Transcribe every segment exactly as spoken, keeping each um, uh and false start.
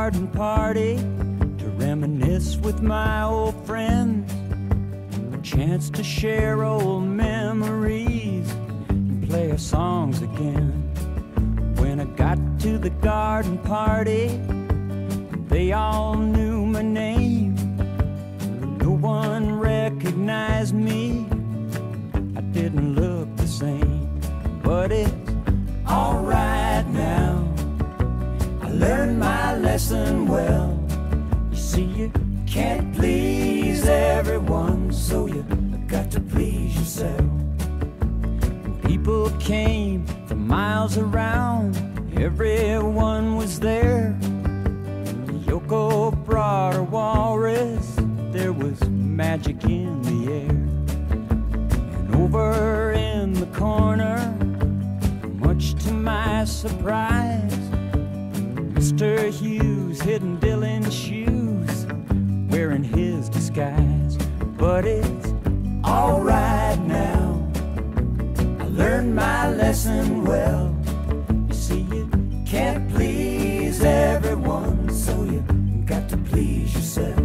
garden party to reminisce with my old friends, a chance to share old memories and play our songs again. When I got to the garden party, they all knew my name. No one recognized me. I didn't look the same, but it's alright now. I learned my lesson well. You see, you can't please everyone, so you got to please yourself. People came from miles around, everyone was there. Yoko brought her walrus, there was magic in the air. And over in the corner, much to my surprise, Mister Hughes hidden Dylan's shoes, wearing his disguise. But it's alright now, I learned my lesson well. You see, you can't please everyone, so you got to please yourself.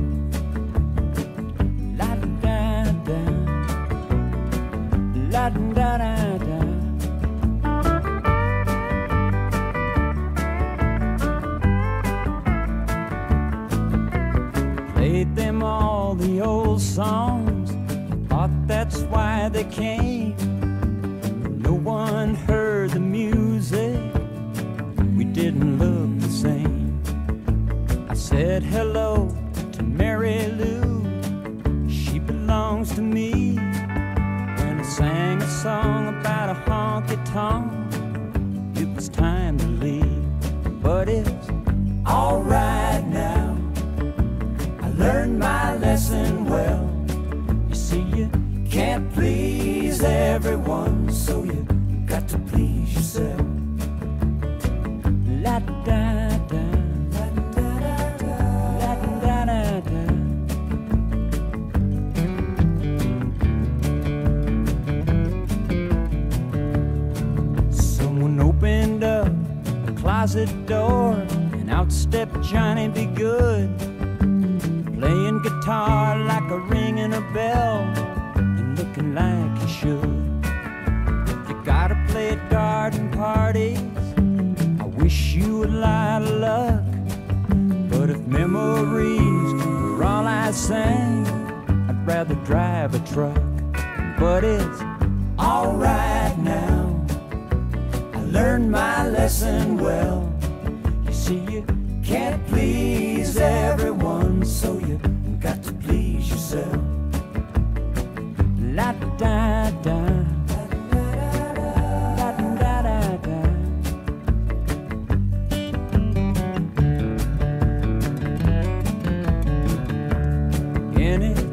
La da da, la da da da. Played them all the old songs, thought that's why they came. No one heard the music, we didn't look the same. I said hello to Mary Lou, she belongs to me. When I sang a song about a honky-tonk, it was time to leave. But it's alright now, I learned my lesson well. You see, you can't please everyone, so you got to please yourself. La da da, la da da, la da da da. Someone opened up a closet door, and out stepped Johnny Be Good, playing guitar like a ringing a bell, and looking like he should. You gotta play at garden parties, I wish you a lot of luck. But if memories were all I sang, I'd rather drive a truck. But it's alright now, I learned my lesson well. You see, you can't please everyone, so you got to please yourself. La da da, la da da da. And it's